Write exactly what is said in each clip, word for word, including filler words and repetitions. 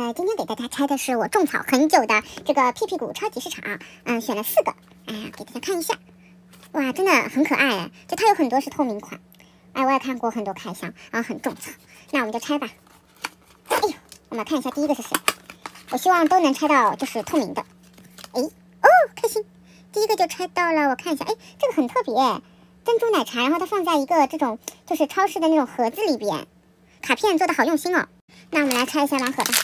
呃，今天给大家拆的是我种草很久的这个屁屁谷超级市场，嗯、呃，选了四个，哎、呃，给大家看一下，哇，真的很可爱哎，就它有很多是透明款，哎，我也看过很多开箱，然后很种草，那我们就拆吧。哎呦，我们来看一下第一个是谁，我希望都能拆到就是透明的，哎，哦，开心，第一个就拆到了，我看一下，哎，这个很特别，珍珠奶茶，然后它放在一个这种就是超市的那种盒子里边，卡片做的好用心哦。那我们来拆一下盲盒吧。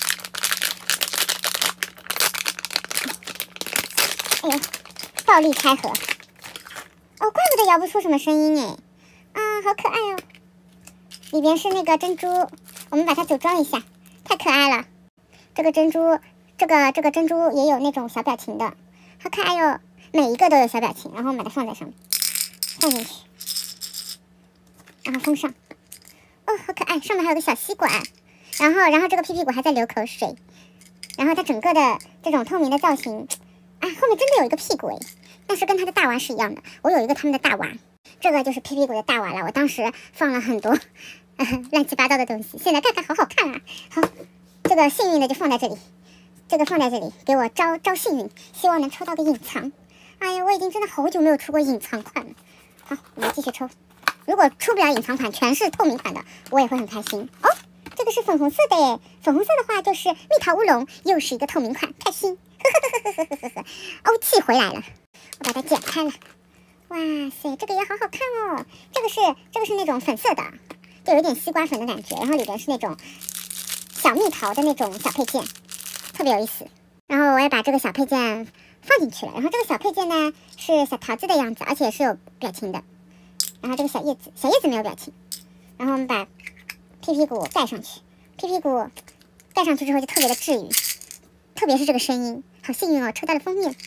哎呦，暴力拆盒！哦，怪不得摇不出什么声音哎，啊，好可爱哦！里边是那个珍珠，我们把它组装一下，太可爱了。这个珍珠，这个这个珍珠也有那种小表情的，好可爱哟！每一个都有小表情，然后我们把它放在上面，放进去，然后封上。哦，好可爱！上面还有个小吸管。然后，然后这个屁屁股还在流口水，然后它整个的这种透明的造型，啊，后面真的有一个屁股诶，但是跟它的大娃是一样的。我有一个他们的大娃，这个就是屁屁股的大娃了。我当时放了很多、呃、乱七八糟的东西，现在看看好好看啊。好，这个幸运的就放在这里，这个放在这里，给我招招幸运，希望能抽到个隐藏。哎呀，我已经真的好久没有出过隐藏款了。好，我们继续抽。如果出不了隐藏款，全是透明款的，我也会很开心哦。这个是粉红色的耶，粉红色的话就是蜜桃乌龙，又是一个透明款，开心，呵呵呵呵呵呵呵，欧气回来了，我把它剪开了，哇塞，这个也好好看哦，这个是这个是那种粉色的，就有点西瓜粉的感觉，然后里边是那种小蜜桃的那种小配件，特别有意思。然后我也把这个小配件放进去了，然后这个小配件呢是小桃子的样子，而且是有表情的，然后这个小叶子，小叶子没有表情，然后我们把屁屁股盖上去，屁屁股盖上去之后就特别的治愈，特别是这个声音，好幸运哦，抽到了封面，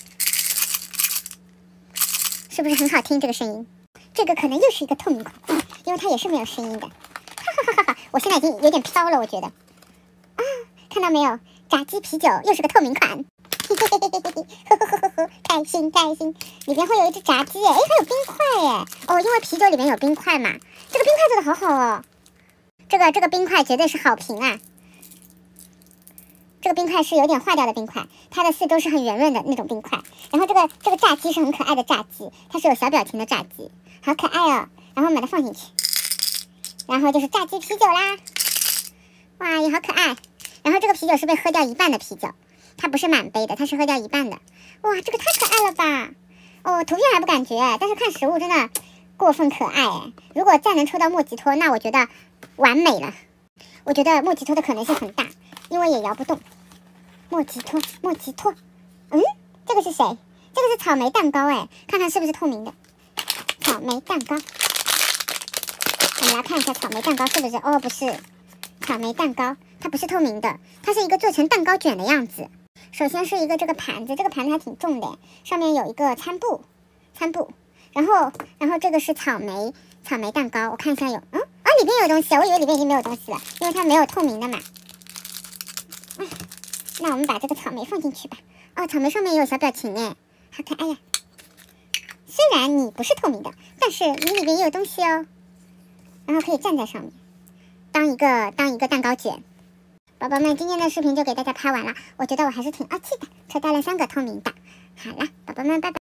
是不是很好听这个声音？这个可能又是一个透明款，因为它也是没有声音的，哈哈哈哈哈！我现在已经有点飘了，我觉得啊，看到没有？炸鸡啤酒又是个透明款，嘿嘿嘿嘿嘿嘿，呵呵呵呵呵，开心开心！里边会有一只炸鸡，哎，还有冰块耶！哦，因为啤酒里面有冰块嘛，这个冰块做的好好哦。这个这个冰块绝对是好评啊！这个冰块是有点化掉的冰块，它的四周是很圆润的那种冰块。然后这个这个炸鸡是很可爱的炸鸡，它是有小表情的炸鸡，好可爱哦！然后我们把它放进去，然后就是炸鸡啤酒啦，哇，也好可爱。然后这个啤酒是被喝掉一半的啤酒，它不是满杯的，它是喝掉一半的。哇，这个太可爱了吧！哦，图片还不感觉，但是看实物真的过分可爱哎！如果再能抽到莫吉托，那我觉得完美了，我觉得莫吉托的可能性很大，因为也摇不动。莫吉托，莫吉托，嗯，这个是谁？这个是草莓蛋糕哎，看看是不是透明的。草莓蛋糕，我们来看一下草莓蛋糕是不是？哦，不是，草莓蛋糕它不是透明的，它是一个做成蛋糕卷的样子。首先是一个这个盘子，这个盘子还挺重的，上面有一个餐布，餐布，然后然后这个是草莓草莓蛋糕，我看一下有，嗯。啊，里边有东西，我以为里边已经没有东西了，因为它没有透明的嘛。哎，那我们把这个草莓放进去吧。哦，草莓上面也有小表情哎，好可爱呀！虽然你不是透明的，但是你里边也有东西哦。然后可以站在上面，当一个当一个蛋糕卷。宝宝们，今天的视频就给大家拍完了，我觉得我还是挺傲气的，抽到了三个透明的。好了，宝宝们，拜拜。